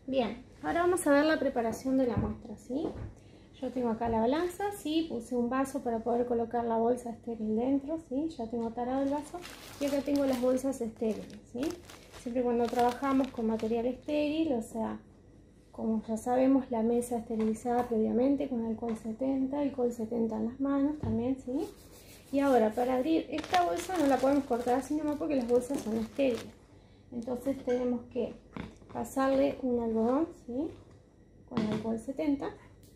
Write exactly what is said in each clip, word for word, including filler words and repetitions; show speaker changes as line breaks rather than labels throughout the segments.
Bien, ahora vamos a ver la preparación de la muestra, ¿sí? Yo tengo acá la balanza, ¿sí? Puse un vaso para poder colocar la bolsa estéril dentro, ¿sí? Ya tengo tarado el vaso. Y acá tengo las bolsas estériles, ¿sí? Siempre cuando trabajamos con material estéril, o sea, como ya sabemos, la mesa esterilizada previamente con alcohol setenta, alcohol setenta en las manos también, ¿sí? Y ahora, para abrir esta bolsa no la podemos cortar así nomás porque las bolsas son estériles. Entonces tenemos que pasarle un algodón, ¿sí? Con alcohol setenta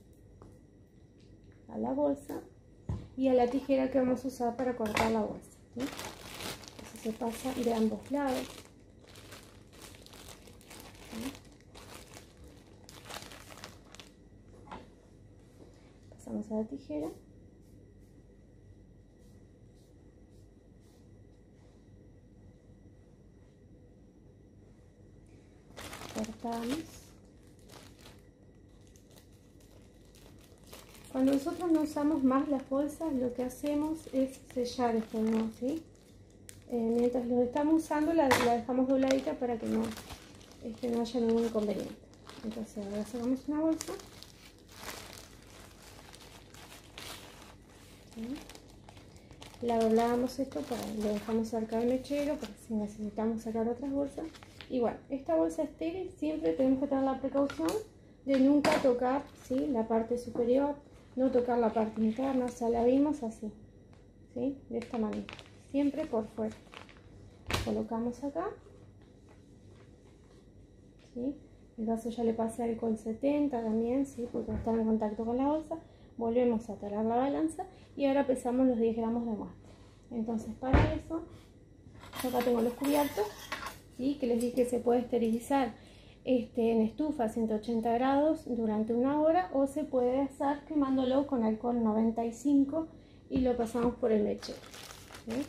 a la bolsa y a la tijera que vamos a usar para cortar la bolsa, ¿sí? Entonces se pasa de ambos lados, ¿sí? Pasamos a la tijera, cortamos. Cuando nosotros no usamos más las bolsas, lo que hacemos es sellar este nudo, ¿sí? Eh, mientras lo estamos usando, la, la dejamos dobladita para que no, este, no haya ningún inconveniente. Entonces ahora sacamos una bolsa, ¿sí? La doblamos esto, para, lo dejamos cerca del mechero, para si necesitamos sacar otras bolsas. Y bueno, esta bolsa estéril siempre tenemos que tener la precaución de nunca tocar, ¿sí? La parte superior, no tocar la parte interna, o sea, la abrimos así, ¿sí? De esta manera, siempre por fuera. Colocamos acá, ¿sí? El vaso ya le pasé alcohol setenta también, ¿sí? Porque está en contacto con la bolsa. Volvemos a talar la balanza y ahora pesamos los diez gramos de muestra. Entonces, para eso, yo acá tengo los cubiertos, ¿sí? Que les dije que se puede esterilizar este, en estufa a ciento ochenta grados durante una hora, o se puede hacer quemándolo con alcohol noventa y cinco y lo pasamos por el mechero, ¿sí?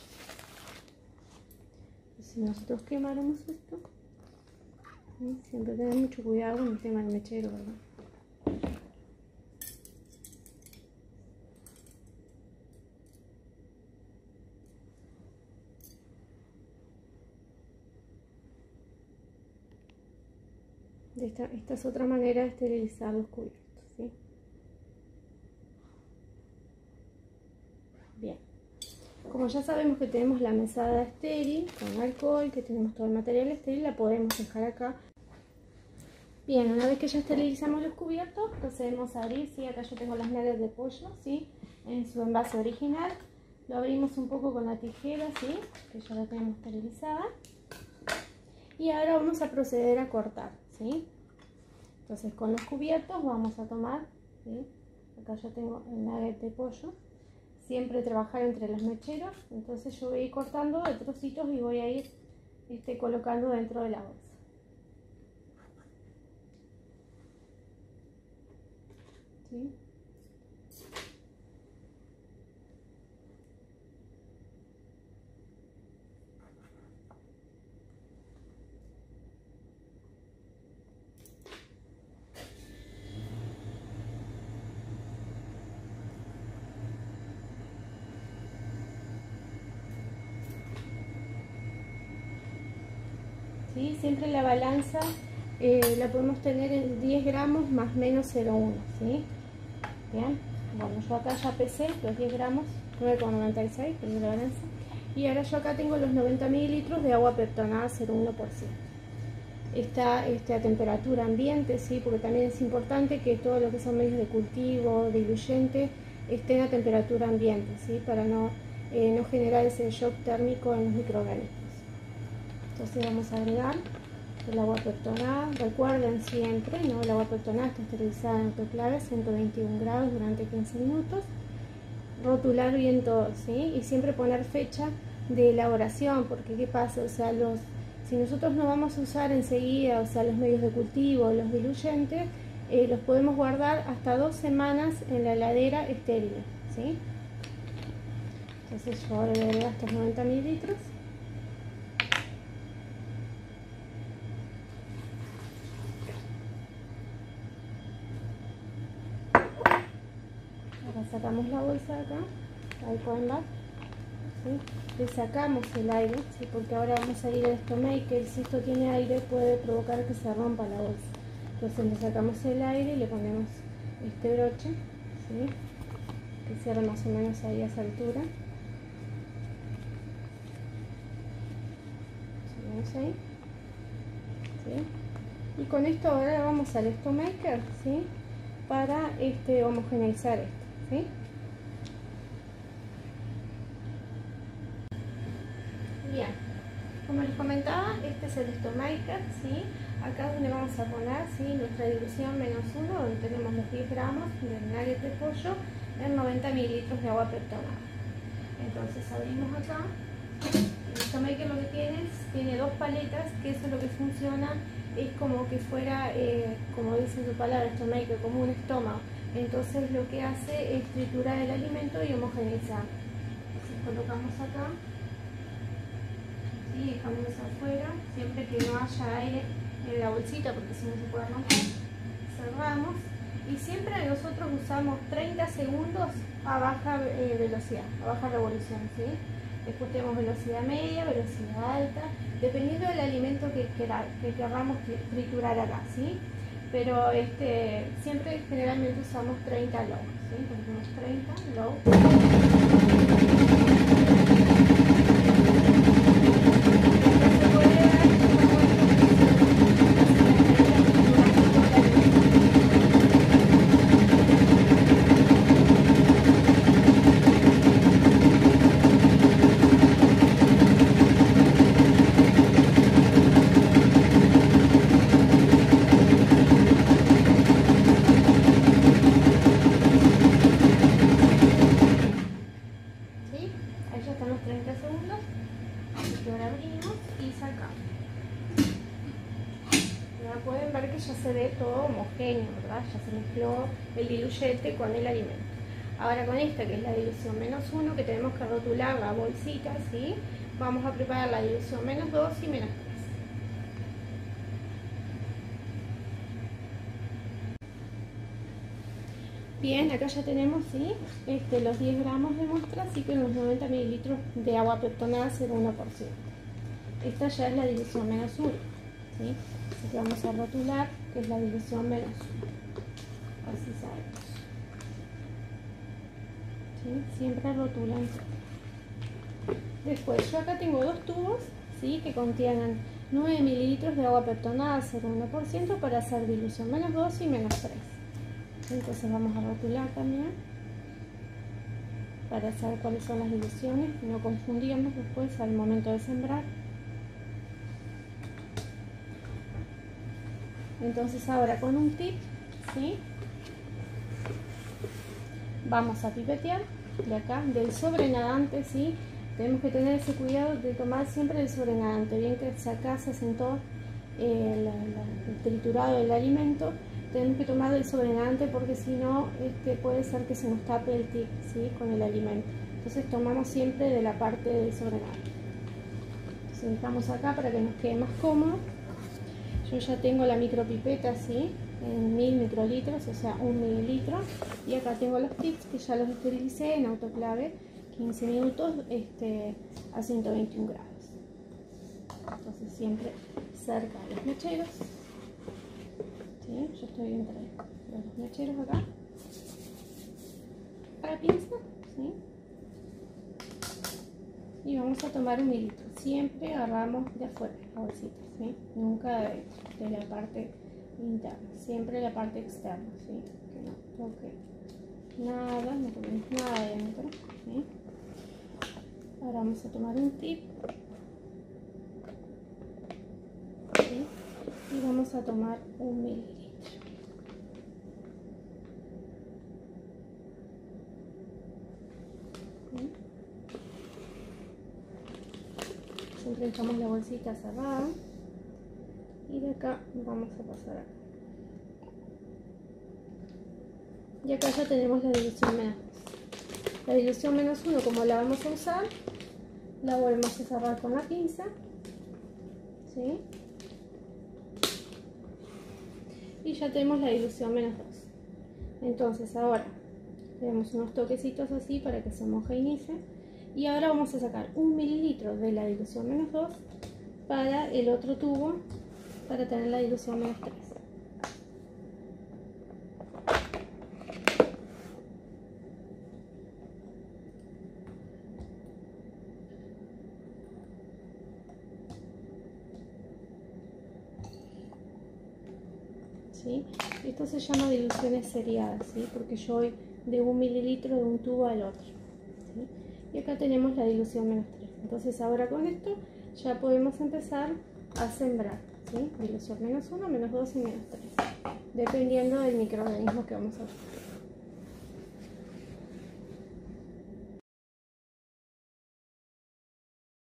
Si nosotros quemáramos esto, ¿sí? Siempre tener mucho cuidado con el tema del mechero, ¿verdad? Esta, esta es otra manera de esterilizar los cubiertos, ¿sí? Bien, como ya sabemos que tenemos la mesada estéril con alcohol, que tenemos todo el material estéril, la podemos dejar acá. Bien, una vez que ya esterilizamos los cubiertos, procedemos a abrir, ¿sí? Acá yo tengo las nalgas de pollo, ¿sí? En su envase original. Lo abrimos un poco con la tijera, ¿sí? Que ya la tenemos esterilizada. Y ahora vamos a proceder a cortar, ¿sí? Entonces con los cubiertos vamos a tomar, ¿sí? Acá yo tengo el nugget de pollo. Siempre trabajar entre los mecheros, entonces yo voy a ir cortando de trocitos y voy a ir este, colocando dentro de la bolsa. ¿Sí? ¿Sí? Siempre la balanza eh, la podemos tener en diez gramos más menos cero coma uno, ¿sí? Bien, bueno, yo acá ya pesé los diez gramos, nueve coma noventa y seis, tengo la balanza. Y ahora yo acá tengo los noventa mililitros de agua peptonada cero coma uno por ciento. Está este, a temperatura ambiente, ¿sí? Porque también es importante que todo lo que son medios de cultivo, diluyente, estén a temperatura ambiente, ¿sí? Para no, eh, no generar ese shock térmico en los microorganismos. Entonces vamos a agregar el agua peptonada. Recuerden siempre, ¿no? El agua peptonada está esterilizada en autoclave a ciento veintiún grados durante quince minutos. Rotular bien todo, ¿sí? Y siempre poner fecha de elaboración, porque ¿qué pasa? O sea, los, si nosotros no vamos a usar enseguida, o sea, los medios de cultivo, los diluyentes, eh, los podemos guardar hasta dos semanas en la heladera estéril, ¿sí? Entonces yo ahora voy a agregar estos noventa mililitros. Ahora sacamos la bolsa de acá, ahí pueden ver. ¿sí? Le sacamos el aire, ¿sí? Porque ahora vamos a ir al Stomaker. Si esto tiene aire puede provocar que se rompa la bolsa. Entonces le sacamos el aire y le ponemos este broche, ¿sí? Que cierre más o menos ahí a esa altura. Seguimos ahí, ¿sí? Y con esto ahora vamos al Stomaker, ¿sí? Para este, homogeneizar esto, ¿sí? Bien, como les comentaba, este es el Stomaker, ¿sí? Acá es donde vamos a poner, ¿sí? Nuestra dilución menos uno, donde tenemos los diez gramos de nugget de pollo en noventa mililitros de agua peptonada. Entonces abrimos acá. El Stomaker lo que tiene es, tiene dos paletas, que eso es lo que funciona, es como que fuera, eh, como dice su palabra, Stomaker, como un estómago. Entonces lo que hace es triturar el alimento y homogeneizar. Entonces colocamos acá. Y dejamos afuera, siempre que no haya aire en la bolsita, porque si no se puede romper. Cerramos y siempre nosotros usamos treinta segundos a baja eh, velocidad, a baja revolución, ¿sí? Después tenemos velocidad media, velocidad alta, dependiendo del alimento que, quera, que queramos triturar acá, ¿sí? Pero este, siempre generalmente usamos treinta low, ¿sí? Ponemos treinta low. Pueden ver que ya se ve todo homogéneo, ¿verdad? Ya se mezcló el diluyente con el alimento. Ahora con esta, que es la dilución menos uno, que tenemos que rotular la bolsita, ¿sí? Vamos a preparar la dilución menos dos y menos tres. Bien, acá ya tenemos, ¿sí? Este, los diez gramos de muestra, así que los noventa mililitros de agua peptonada cero coma uno por ciento. Esta ya es la dilución menos uno, ¿sí? Así que vamos a rotular, que es la dilución menos uno. Así sabemos. ¿Sí? Siempre rotulan. Después, yo acá tengo dos tubos, ¿sí? Que contienen nueve mililitros de agua peptonada cero coma uno por ciento para hacer dilución menos dos y menos tres. Entonces vamos a rotular también para saber cuáles son las diluciones y no confundirnos después al momento de sembrar. Entonces ahora con un tip, ¿sí? Vamos a pipetear de acá, del sobrenadante, ¿sí? Tenemos que tener ese cuidado de tomar siempre el sobrenadante, bien que acá se asentó eh, la, la, el triturado del alimento, tenemos que tomar del sobrenadante porque si no este, puede ser que se nos tape el tip, ¿sí? Con el alimento. Entonces tomamos siempre de la parte del sobrenadante. Entonces dejamos acá para que nos quede más cómodo. Yo ya tengo la micropipeta, ¿sí? En mil microlitros, o sea un mililitro, y acá tengo los tips que ya los esterilicé en autoclave quince minutos este, a ciento veintiún grados. Entonces siempre cerca de los mecheros, ¿sí? Yo estoy entre los mecheros acá para pinza, ¿sí? Y vamos a tomar un mililitro. Siempre agarramos de afuera la bolsita, ¿sí? Nunca de, de la parte interna, siempre la parte externa, ¿sí? Que no toque nada, no ponemos nada adentro, ¿sí? Ahora vamos a tomar un tip, ¿sí? Y vamos a tomar un mililitro. ¿Sí? Siempre dejamos la bolsita cerrada y de acá vamos a pasar acá. Y acá ya tenemos la dilución menos dos. La dilución menos uno, como la vamos a usar, la volvemos a cerrar con la pinza, ¿sí? Y ya tenemos la dilución menos dos. Entonces ahora le damos unos toquecitos así para que se homogeneice Y ahora vamos a sacar un mililitro de la dilución menos dos para el otro tubo, para tener la dilución menos tres. ¿Sí? Esto se llama diluciones seriadas, ¿sí? Porque yo voy de un mililitro de un tubo al otro, ¿sí? Y acá tenemos la dilución menos tres. Entonces ahora con esto ya podemos empezar a sembrar, ¿sí? Dilución menos uno, menos dos y menos tres, dependiendo del microorganismo que vamos a usar.